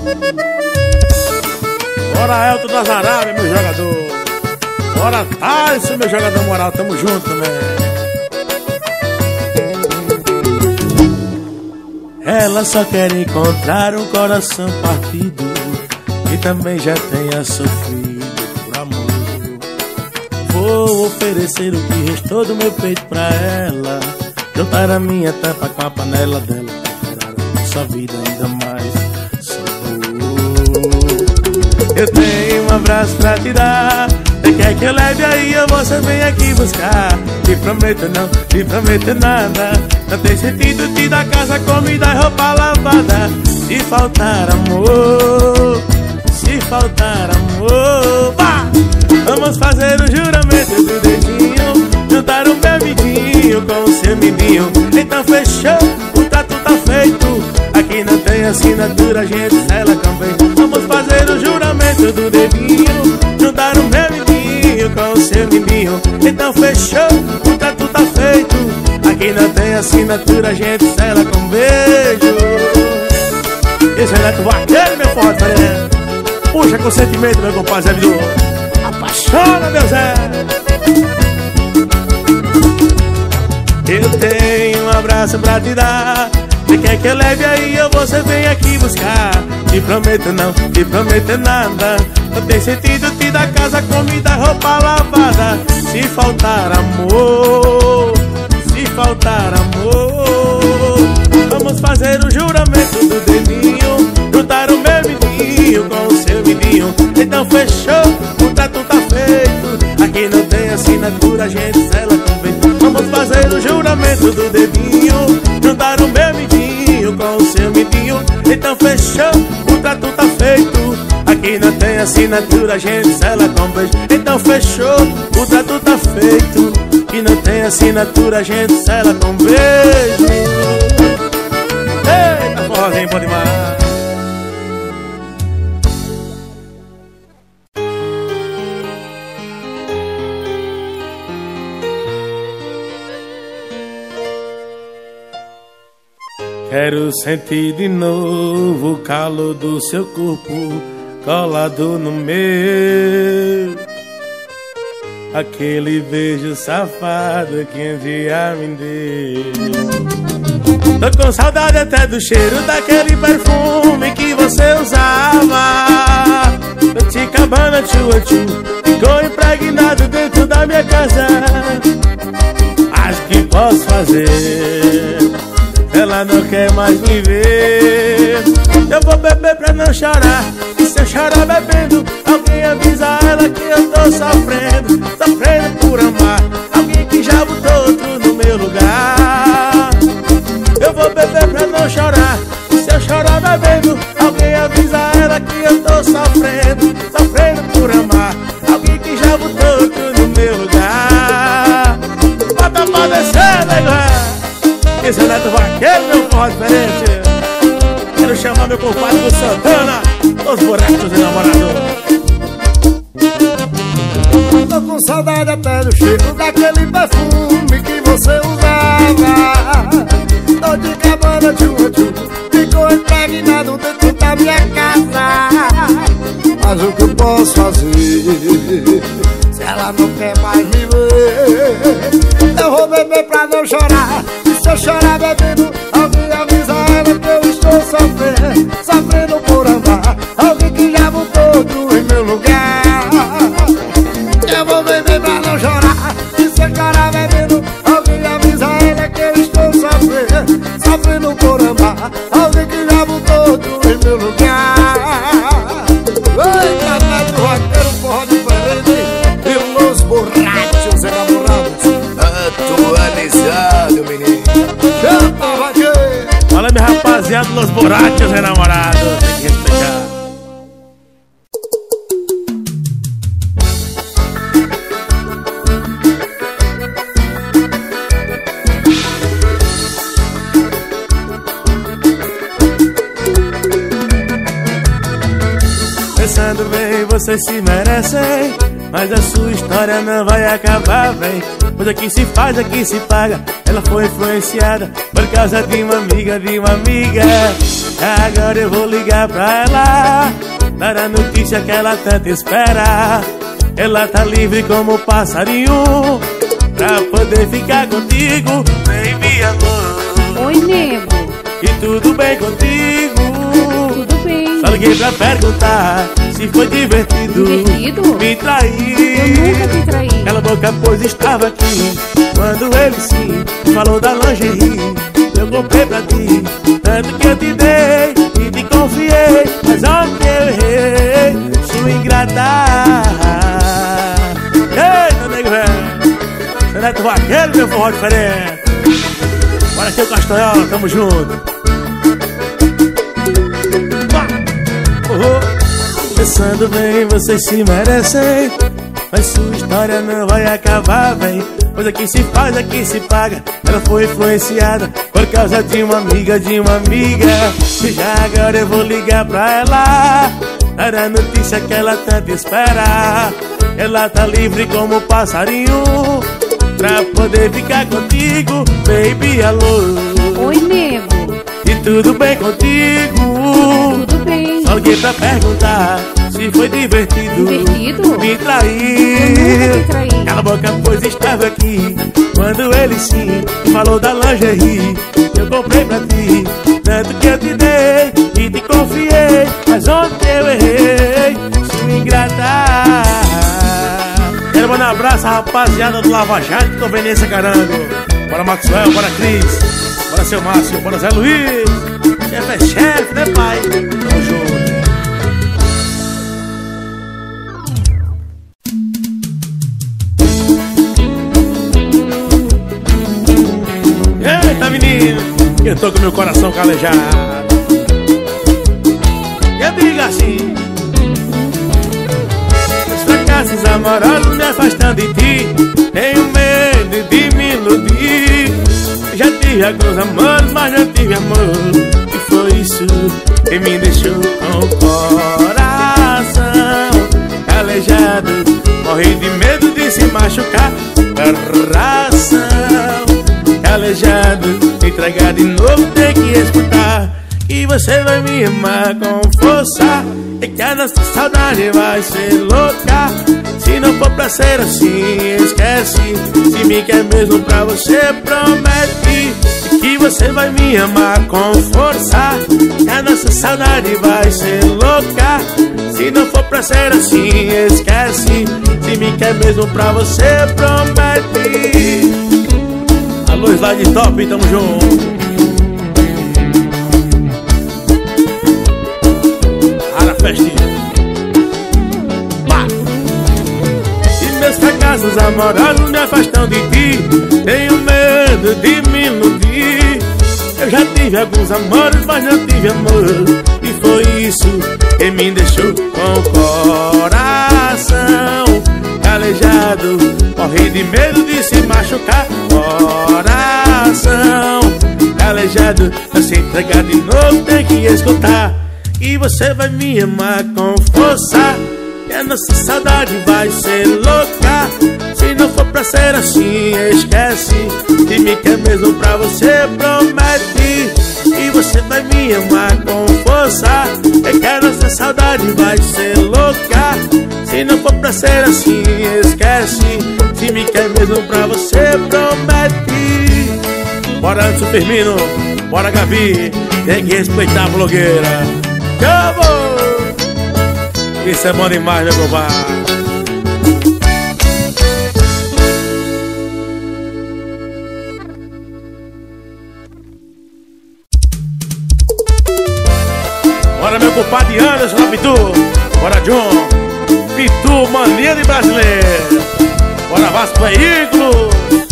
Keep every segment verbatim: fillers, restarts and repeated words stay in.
Bora Elton das Arábias, meu jogador. Bora Tyson, meu jogador moral. Tamo junto também. Ela só quer encontrar um coração partido que também já tenha sofrido por amor. Vou oferecer o que restou do meu peito pra ela, juntar a minha tampa com a panela dela, pra tirar a nossa vida ainda mais sabor. Eu tenho um abraço pra te dar, você quer que eu leve aí ou você vem aqui buscar? Te prometo não, te prometo nada, não tem sentido te dar casa, comida e roupa lavada. Se faltar amor, se faltar amor, vá! Vamos fazer o juramento do dedinho, juntar um bebidinho com o seu mindinho. Então fechou, o trato tá feito, aqui não tem assinatura, a gente sela também. Vamos fazer o juramento do dedinho, juntar um bebidinho com o seu mindinho. Então fechou, o trato tá feito, aqui não tem assinatura, a gente sela com beijo. Esse é o Neto Vaqueiro, meu forte, né? Puxa com sentimento, meu compadre Zé Vidor. Apaixona, meu Zé. Eu tenho um abraço pra te dar, você quer que eu leve aí ou você vem aqui buscar? Te prometo não, te prometo nada, não tem sentido te dar casa, comida, roupa lavada. Se faltar amor, se faltar amor, vamos fazer o juramento do dedinho, juntar o meu mindinho com o seu mindinho. Então fechou, o trato tá feito, aqui não tem assinatura, a gente sela também. Vamos fazer o juramento do dedinho, juntar o meu mindinho com o seu mindinho. Então fechou, o trato tá feito, aqui não tem assinatura, a gente sela com beijo. Então fechou, o trato tá feito, aqui não tem assinatura, a gente sela com beijo. Eita, forrozinho bom demais. Quero sentir de novo o calor do seu corpo colado no meu, aquele beijo safado que um dia me deu. Tô com saudade até do cheiro daquele perfume que você usava. Dolce Gabbana, tchua tchu, ficou impregnado dentro da minha casa. Acho que posso fazer, ela não quer mais me ver. Eu vou beber pra não chorar, e se eu chorar bebendo, alguém avisa ela que eu tô sofrendo, sofrendo por amar alguém que já botou outro no meu lugar. Eu vou beber pra não chorar, e se eu chorar bebendo, alguém avisa ela que eu tô sofrendo, sofrendo por amar alguém que já botou outro no meu lugar. Bota pra descer, nego. Esse é o Neto Vaqueiro, meu forró diferente. Quero chamar meu compadre do Santana, os buracos enamorador. Tô com saudade até do cheiro daquele perfume que você usava. Dolce Gabbana, tchua tchu, ficou impregnado dentro da minha casa. Mas o que eu posso fazer se ela não quer mais me ver? Eu vou beber pra não chorar, se eu chorar bebendo, alguém avisa ela que eu estou sofrendo, sofrendo por amar alguém que já botou outro em meu lugar. Eu vou beber pra não chorar, e se eu chorar bebendo, alguém avisa ela que eu estou sofrendo, sofrendo por amar alguém que já botou outro em meu lugar. Eita, Neto Vaqueiro, forró diferente, e Los Borrachos enamorados atualizado, menino. Fala, minha rapaziada, Los Borrachos enamorados, tem que respeitar. Pensando bem, vocês se merecem mas a sua história não vai acabar, vem. Pois aqui se faz, aqui se paga. Ela foi influenciada por causa de uma amiga, de uma amiga. Agora eu vou ligar pra ela, dar a notícia que ela tanto espera. Ela tá livre como passarinho pra poder ficar contigo, baby amor. Oi, nego. E tudo bem contigo? Tudo bem. Só liguei pra perguntar se foi divertido, divertido? me trair. Eu nunca te traí. Cala a boca, pois estava aqui quando ele sim falou da lingerie. Eu comprei pra ti, tanto que eu te dei e te confiei, mas ontem eu errei, sua ingrata. Ei, meu nego velho, você não é do vaqueiro, meu forró diferente. Bora aqui o Castanhola, tamo junto. Oh, pensando bem, vocês se merecem, mas sua história não vai acabar, bem. Pois aqui se faz, aqui se paga. Ela foi influenciada por causa de uma amiga, de uma amiga. E já agora eu vou ligar pra ela, dar a notícia que ela tanto espera. Ela tá livre como passarinho pra poder ficar contigo, baby, alô. Oi, nego. E tudo bem contigo? Tudo bem. Só liguei pra perguntar se foi divertido, divertido? me trair. Eu nunca te traí. Cala a boca, pois estava aqui quando ele sim falou da lingerie. Eu comprei pra ti, tanto que eu te dei e te confiei, mas ontem eu errei, sua ingrata. Quero mandar um abraço à rapaziada do Lava Jato, que tô vendo esse carango. Bora Maxwell, bora Cris, bora seu Márcio, bora Zé Luiz. Chefe é chefe, né pai? Tamo junto. Eita menino, eu tô com meu coração calejado. Eu digo assim: os fracassos amorosos me afastam de ti, tenho medo de me iludir. Já tive alguns amores, mas não tive amor, e foi isso que me deixou com o coração calejado. Morri de medo de se machucar, coração calejado, entregar de novo, tem que escutar que você vai me amar com força, e que a nossa saudade vai ser louca. Se não for pra ser assim, esquece. Se me quer mesmo pra você, promete que você vai me amar com força, que a nossa saudade vai ser louca. Se não for pra ser assim, esquece. Se me quer mesmo pra você, promete. Alô, Slide Top, tamo junto. Ara festinha. Pá. E meus fracassos amorosos me afastam de ti, tenho medo de me iludir. Eu já tive alguns amores, mas não tive amor, e foi isso que me deixou com o coração calejado. Morri de medo de se machucar, coração calejado. Pra se entregar de novo, tem que escutar que você vai me amar com força, que a nossa saudade vai ser louca. Se não for pra ser assim, esquece. Se me quer mesmo pra você, promete que você vai me amar com força, é que a nossa saudade vai ser louca. Se não for pra ser assim, esquece. Se me quer mesmo pra você, promete. Bora Anderson Firmino, bora Gabi, tem que respeitar a blogueira. Acabou! Isso é bom demais, meu compadre. Bora meu compadre Anderson, Pitu. Bora John, Pitu, mania de brasileiro. Bora Vasco Veículo.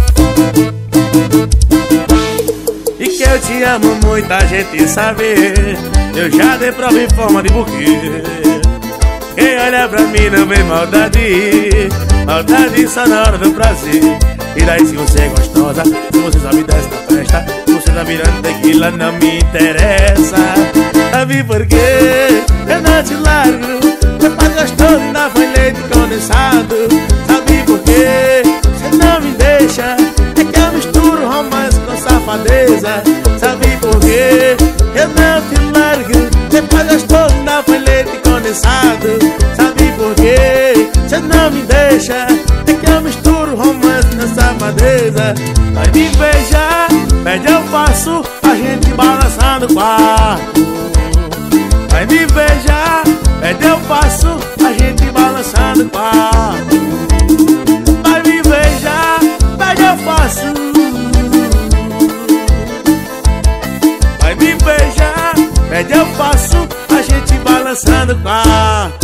E que eu te amo muito, a gente sabe. Eu já dei prova em forma de buquê. Quem olha pra mim não vê maldade, maldade só na hora do prazer. E daí se você é gostosa, se você sabe desta festa, se você tá virando tequila, não me interessa. Sabe por quê? Eu não te largo. Meu pai gostoso ainda foi leite condensado. condensado. Sabe por quê? Você não me deixa. É que eu misturo romance com safadeza. Sabe por quê? Eu não te largo. Depois gastou na foi leite condensado. Sabe por quê? Você não me deixa. É que eu misturo romance com safadeza. Vai me beijar, pede eu faço, a gente balançando o quarto. Vai me beijar, pede eu faço, a gente balançando o quarto. Vai me beijar, pede eu faço. Vai me beijar, pede eu faço, a gente balançando o quarto.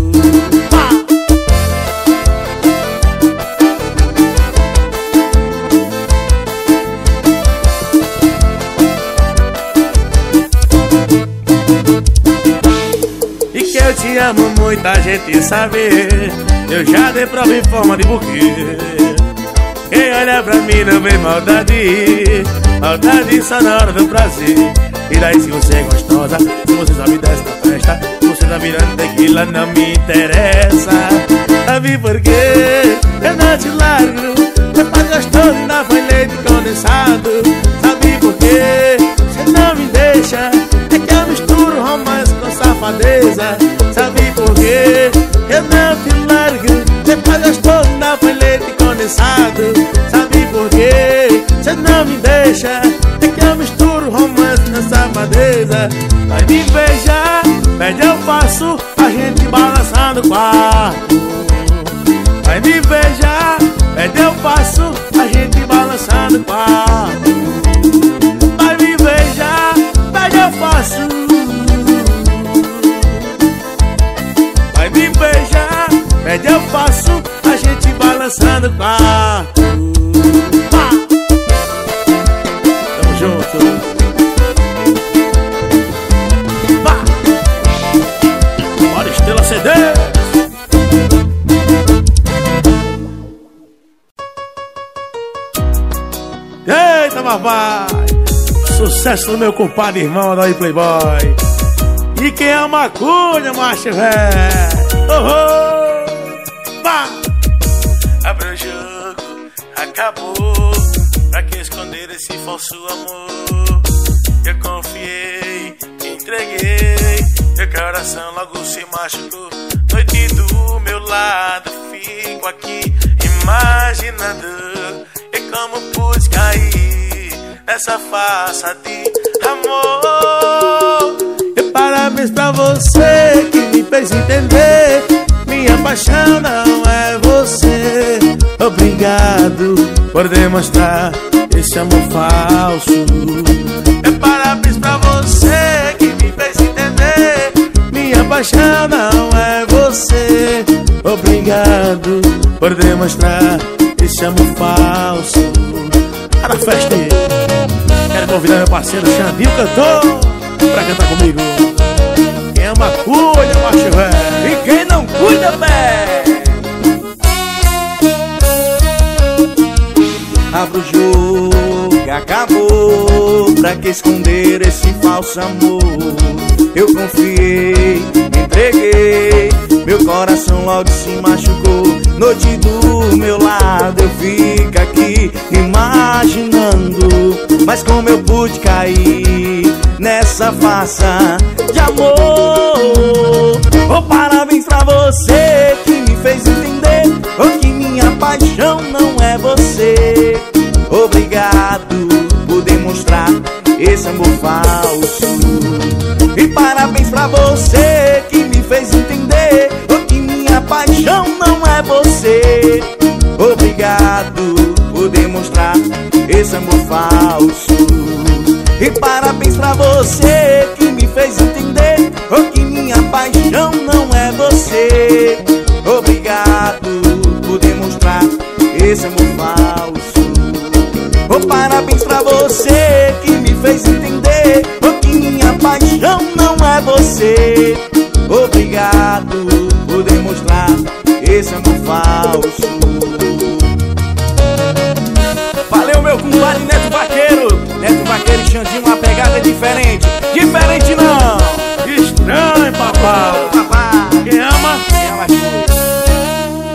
Eu te amo muito, a gente sabe. Eu já dei prova em forma de buquê. Quem olha pra mim não vê maldade. Maldade só na hora do prazer. E daí se você é gostosa, se você sabe desta festa, se você tá virando tequila não me interessa. Sabe por quê? Eu não te largo. Depois gostoso ainda foi leite condensado. Sabe por quê? Você não me deixa. É que eu misturo romance com safadeza. Sabe por quê? Eu não te largo. Depois gostoso ainda foi leite condensado. Sabe por quê? Você não me deixa. É que eu misturo romance com safadeza. Vai me beijar, pede eu faço, a gente balançando o quarto. Vai me beijar, pede eu faço, a gente balançando o quarto. Vai me beijar, pede eu faço. Vai me beijar, pede eu faço, a gente balançando o quarto. Pá! Tamo junto. Pá! Bora, Estrela C D. Eita, papai! Sucesso do meu compadre irmão daí, Playboy. E quem é a maconha, macho velho? Oh, oh. Bah! Abre o jogo, acabou. Pra que esconder esse falso amor? Eu confiei, entreguei. Meu coração logo se machucou. Noite do meu lado, fico aqui imaginando. E como pude cair nessa farsa de amor. E parabéns pra você que me fez entender. Minha paixão não é você. Obrigado por demonstrar esse amor falso. E parabéns pra você que me fez entender. Minha paixão não é você. Obrigado por demonstrar esse amor falso. Para a festa, quero convidar meu parceiro Xandinho Cantor pra cantar comigo. Quem ama cuida, macho velho. E quem não cuida, velho. Abra o jogo, acabou. Pra que esconder esse falso amor? Eu confiei, entreguei. Meu coração logo se machucou. Noite do meu lado eu fico aqui imaginando. Mas como eu pude cair nessa farsa de amor? Oh, parabéns pra você que me fez entender. Oh, que minha paixão não é você. Obrigado por demonstrar esse amor falso. E parabéns pra você que me fez entender. Oh, que minha paixão não é você. Obrigado por demonstrar esse amor falso. E parabéns pra você que me fez entender. Oh, que minha paixão não é você. Obrigado por demonstrar esse amor falso. Oh, parabéns pra você que me fez entender. Oh, que minha paixão não é você. Obrigado por demonstrar esse amor falso. Valeu, meu compadre Neto Vaqueiro. Neto Vaqueiro e Xandinho, uma pegada diferente. Diferente não, estranho, papai. Papai, Quem ama, quem ama as coisas.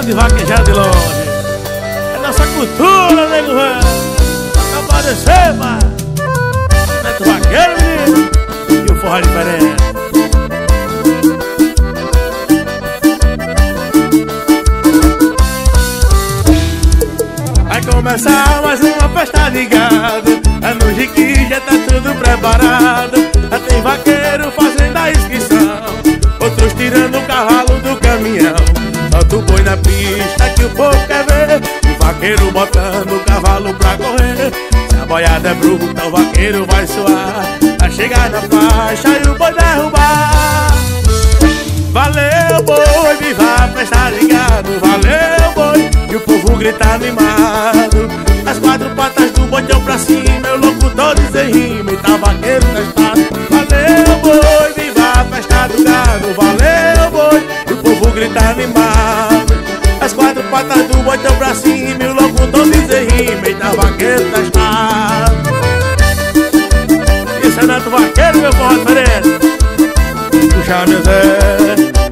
de vaquejar de longe. É nossa cultura, nego velho. Não pode ser, mas Neto Vaqueiro, menino. E o forró é diferente. Vai começar mais uma festa de gado. É no Jiqui, já tá tudo preparado. Já tem vaqueiro fazendo a inscrição, outros tirando o cavalo do caminhão. Solta o boi na pista que o povo quer ver, o vaqueiro botando o cavalo pra correr. Se a boiada é bruta, o vaqueiro vai suar, vai chegar na faixa e o boi derrubar. Valeu boi, viva a festa de gado. Valeu boi, e o povo grita animado. As quatro patas do boi tão pra cima, eu louco todo sem rima, e tá vaqueiro testado. Valeu boi, viva a festa do gado. Valeu boi, e o povo grita animado. As quatro patas do boi tão pra cima, e o louco todo sem rima, e tá vaqueiro testado. Isso é Neto Vaqueiro, meu forró diferente. Puxa, meu Zé.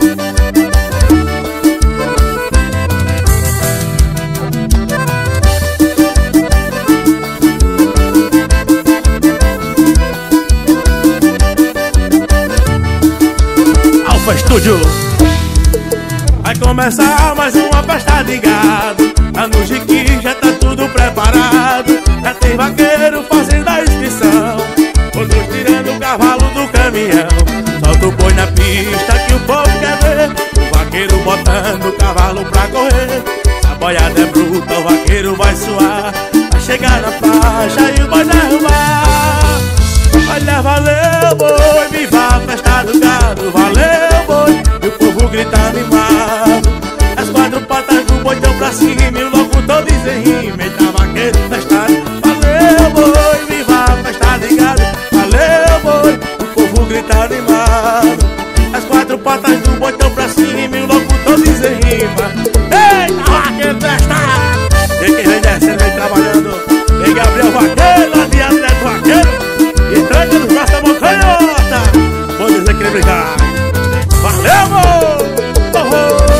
Alfa Estúdio. Vai começar mais uma festa de gado. Lá no Jiqui já tá tudo preparado. Já tem vaqueiro fazendo a inscrição, outros tirando o cavalo do caminhão. Solta o boi na pista que o povo quer ver, o vaqueiro botando o cavalo pra correr. Se a boiada é bruta, o vaqueiro vai suar, vai chegar na faixa e o boi derrubar. Olha, valeu boi, viva a festa do gado. Valeu boi, e o povo grita animado. As quatro patas do boi tão pra cima, e o louco todo sem rima, e tá vaqueiro testado. Valeu boi, viva a festa de gado. Valeu boi, o povo grita animado. As quatro patas do boi tão pra cima, e o louco todo sem rima. Eita, vaqueiro testado. E quem vem descendo, vem trabalhando, vem Gabriel Vaqueiro, lá de Neto Vaqueiro. E tranca nos braços da mão canhota. Vou dizer que ele brincar. Valeu, amor! Oh,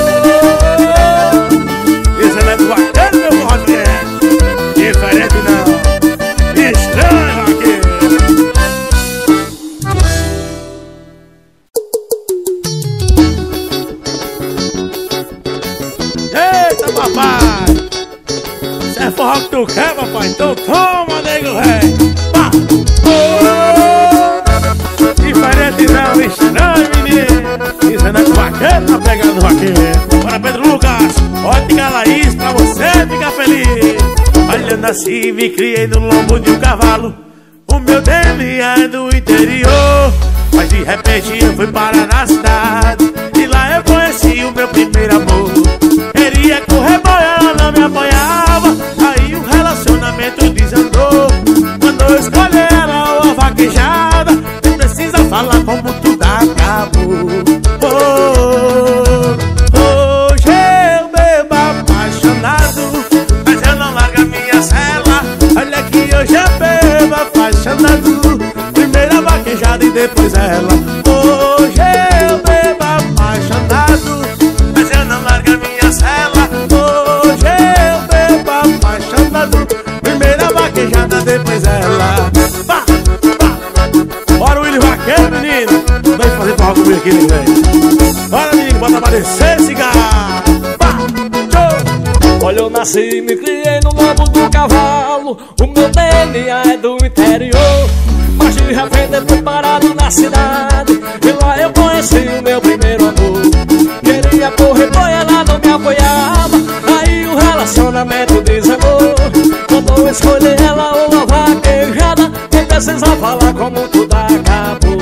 oh. Esse é Neto Vaqueiro, meu forró diferente. Diferente não, estranho vaqueiro. Eita, papai! Se é forró que tu quer, papai, então toma, nego velho. Diferente não, estranho, menino. Isso é Neto Vaqueiro, na pegada do vaqueiro. Bora, Pedro Lucas, ótica Laís, pra você ficar feliz. Olha, eu nasci, me criei no lombo de um cavalo. O meu D N A é do interior, mas de repente eu fui parar na cidade, e lá eu conheci o meu primeiro amor. Queria correr boia, ela não me apoiava, aí o relacionamento desandou. Quando eu escolhi ela, uma vaquejada, nem precisa falar como tudo acabou. Oh, hoje eu bebo apaixonado, mas eu não largo a minha cela. Olha que hoje eu bebo apaixonado, primeira vaquejada e depois ela. Hoje eu bebo apaixonado, mas eu não largo a minha cela. Hoje eu bebo apaixonado, primeira vaquejada depois ela. Bah, bah. Bora, Willy Vaqueiro, menino. Vem fazer forró comigo aqui, velho. Bora, menino, bota pra descer, cigarro. Bah, show. Olha, eu nasci e me criei no lombo do cavalo. O meu D N A é do interior, mas de repente eu fui parado na cidade, e lá eu conheci o meu primeiro amor. Queria correr boia, ela não me apoiava, aí o relacionamento desandou. Quando eu escolhi ela, uma vaquejada, nem precisa falar como tudo acabou.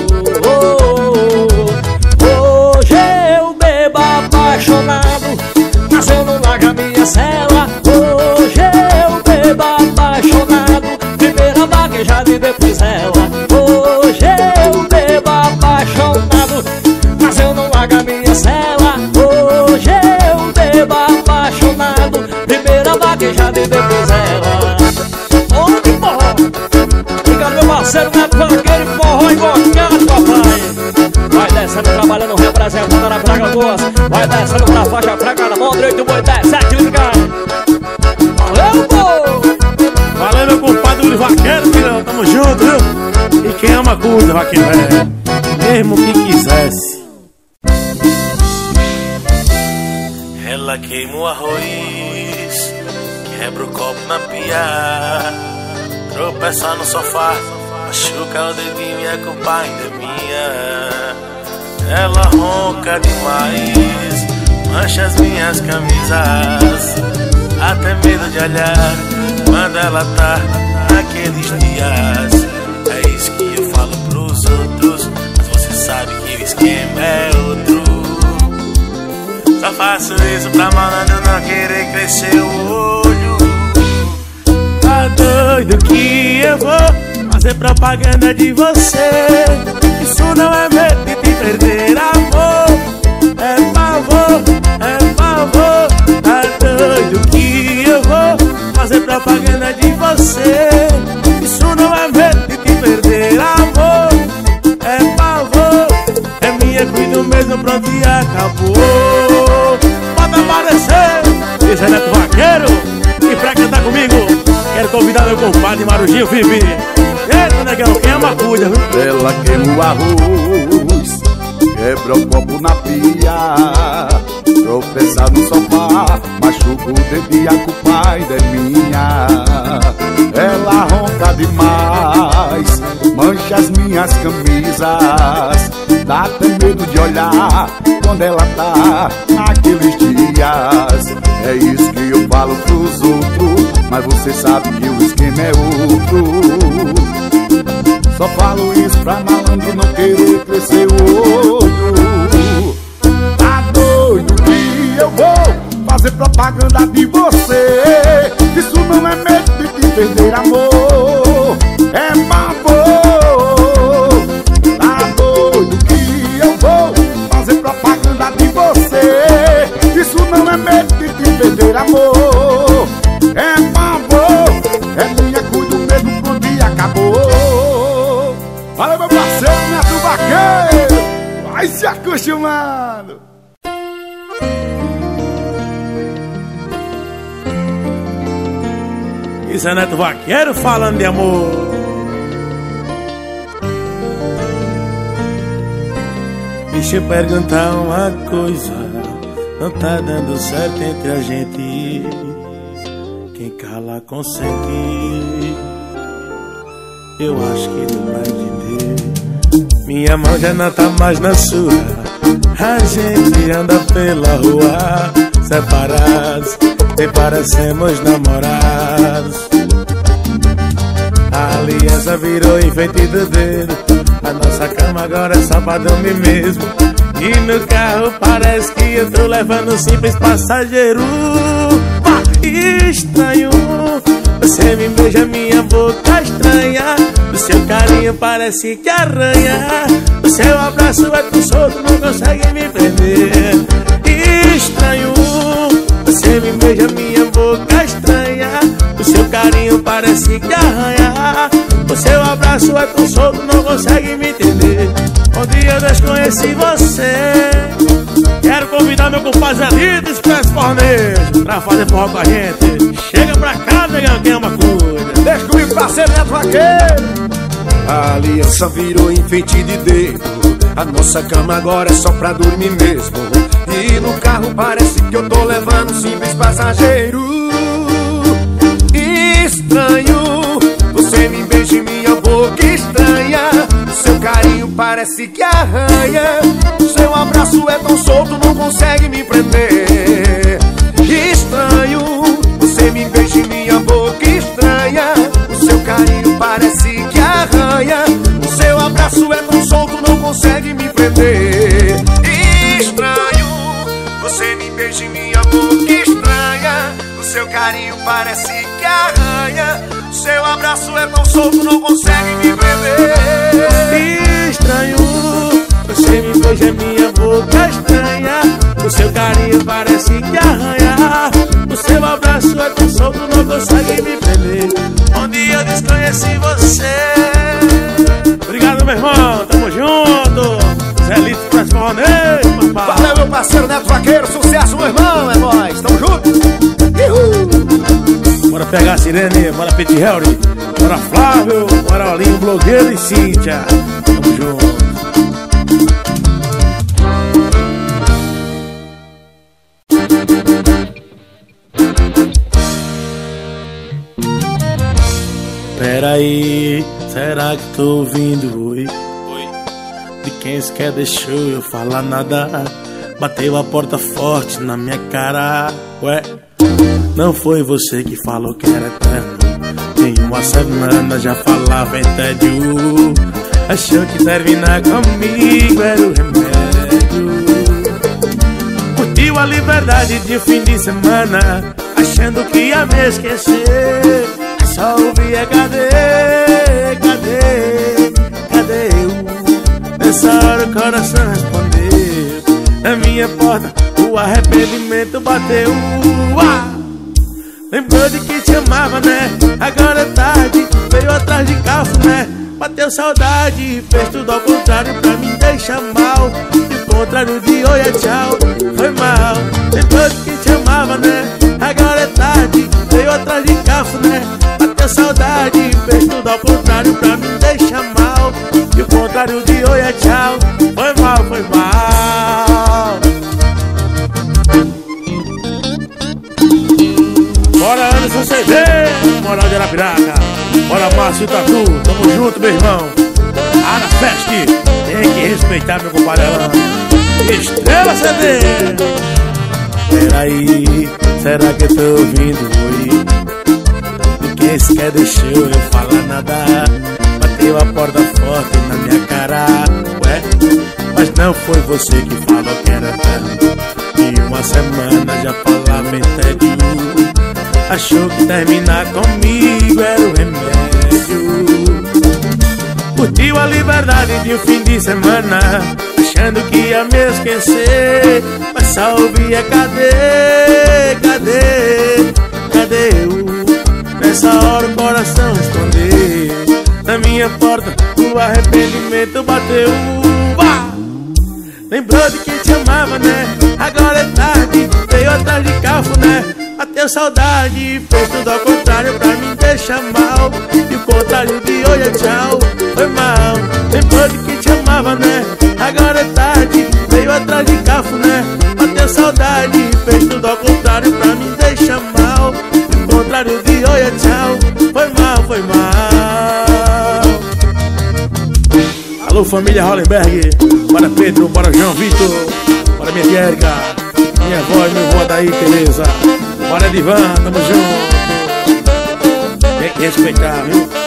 Hoje eu bebo apaixonado, mas eu não largo a minha cela. Hoje eu bebo apaixonado, primeira vaquejada e depois ela. Hoje eu bebo apaixonado, mas eu não largo a minha cela. Hoje eu bebo apaixonado, primeira vaquejada e depois ela. Ô, que forró! Obrigado, meu parceiro Neto Vaqueiro, forró invocado, papai. Vai descendo, trabalhando, representando a Praga Boas. Vai descendo pra faixa, praga na mão, direito, boi dezessete, ligado. Valeu, pô! Valeu, meu compadre Uri Vaqueiro, filhão, tamo junto, viu? E quem ama cuida, vaqueiro, é, mesmo que quisesse. Ela queima o arroz, quebra o copo na pia, tropeça no sofá, machuca o dedinho e a culpa ainda é minha. Ela ronca demais, mancha as minhas camisas, até medo de olhar quando ela tá naqueles dias. É isso que eu falo pros outros, mas você sabe que o esquema é outro. Só faço isso pra malandro não querer crescer o olho. Tá doido que eu vou fazer propaganda de você? Isso não é medo de te perder, amor. É favor, é favor. Tá doido que eu vou fazer propaganda de você? Isso não é medo de te perder, amor. É favor, é minha, cuido mesmo, pronto e acabou. Pode aparecer, esse é Neto Vaqueiro. E pra cantar comigo, quero convidar meu compadre Marujinho Fifi. Eita, negão, quem ama cuida, viu? Ela queima o arroz, quebra o copo na pia, tropeça no sofá, machuca o dedo e a culpa ainda é minha. Ela ronca demais, mancha as minhas camisas, dá até medo de olhar quando ela tá naqueles dias. É isso que eu falo pros outros, mas você sabe que o esquema é outro. Só falo isso pra malandro não querer crescer o olho. Tá doido que eu vou fazer propaganda de você? Isso não é medo de te perder, amor. É favor. Tá doido que eu vou fazer propaganda de você? Isso não é medo de te perder, amor. É favor, é minha, cuido mesmo, pronto e acabou. Valeu, meu parceiro Neto Vaqueiro, vai se acostumando. Isso é Neto Vaqueiro falando de amor. Deixa eu perguntar uma coisa, não tá dando certo entre a gente. Quem cala consente. Eu acho que deu pra entender. Minha mão já não tá mais na sua. A gente anda pela rua separados, e parecemos namorados. A aliança virou enfeite do dedo. A nossa cama agora é só pra dormir mesmo. E no carro parece que eu tô levando um simples passageiro. Pá, estranho, você me beija, minha boca estranha. O seu carinho parece que arranha. O seu abraço é tão solto, não consegue me prender. Estranho, você me beija, minha boca estranha. O seu carinho parece que arranha. O seu abraço é tão solto, não consegue me entender. Um dia eu desconheci você. Quero convidar meu compadre Zelito Expresso Fornejo pra fazer forró com a gente. Chega pra cá, negão, quem ama cuida. Deixa comigo, parceiro Neto Vaqueiro. A aliança virou enfeite de dedo. A nossa cama agora é só pra dormir mesmo. E no carro parece que eu tô levando um simples passageiro. Estranho, você me beija em minha boca estranha. Seu carinho parece que arranha. Seu abraço é tão solto, não consegue me prender. Estranho, você me beija em minha boca estranha. O seu carinho parece que arranha. O seu abraço é tão solto, não consegue me prender. Estranho, você me beija em minha boca estranha. O seu carinho parece que arranha. O seu abraço é tão solto, não consegue me prender. Estranho, você me beija, minha boca estranha. O seu carinho parece que arranha. O seu abraço é tão solto, não consegue me prender. Um dia eu desconheci você. Obrigado, meu irmão, tamo junto. Zelito Expresso Fornejo. pau. Valeu, meu parceiro Neto Vaqueiro, sucesso, meu irmão, é nóis, tamo junto. Uhul. Bora pegar a Sirene, bora Pete Harry, bora Flávio, bora Olinho, Blogueiro e Cíntia. Tamo junto. Peraí, será que tô ouvindo? Oi, oi. De quem sequer deixou eu falar nada? Bateu a porta forte na minha cara. Ué, não foi você que falou que era eterno? Tem uma semana já falava em tédio. Achou que terminar comigo era o remédio. Curtiu a liberdade de um fim de semana, achando que ia me esquecer. Só ouvia cadê, cadê, cadê eu? Nessa hora o coração respondeu. Na minha porta o arrependimento bateu. Ah! Lembrou de que te amava, né? Agora é tarde, veio atrás de cafuné. Bateu saudade, fez tudo ao contrário pra me deixar mal. E o contrário de oi é tchau, foi mal. Lembrou de que te amava, né? Agora é tarde, veio atrás de cafuné. Bateu saudade, fez tudo ao contrário pra me deixar mal. E o contrário de oi é tchau, foi mal, foi mal. Bora Anderson C D, Moral de Arapiraca. Bora Márcio Tatu, tamo junto, meu irmão. Ana Fest, tem que respeitar meu compadre Alan. Estrela C D. Peraí, será que eu tô ouvindo? Oi, de quem sequer deixou eu falar nada? Bateu a porta forte na minha cara. Ué, mas não foi você que falou que era eterno. E uma semana já falava em tédio. Achou que terminar comigo era o remédio. Curtiu a liberdade de um fim de semana, achando que ia me esquecer. Mas só ouvia cadê, cadê, cadê eu? Nessa hora o coração respondeu. Na minha porta o arrependimento bateu. Uá! Lembrou de quem te amava, né? Agora é tarde, veio atrás de cafuné. Bateu saudade, fez tudo ao contrário pra me deixar mal. E o contrário de hoje é tchau, foi mal. Lembrou de quem te amava, né? Agora é tarde, veio atrás de cafuné. Bateu saudade, fez tudo ao contrário pra me deixar mal. E o contrário de hoje é tchau, foi mal, foi mal. Alô família Hollenberg, bora Pedro, bora João Vitor, bora minha tia Érica, minha avó e meu avó daí, Tereza. Bora Divan, tamo junto. Tem que respeitar, viu?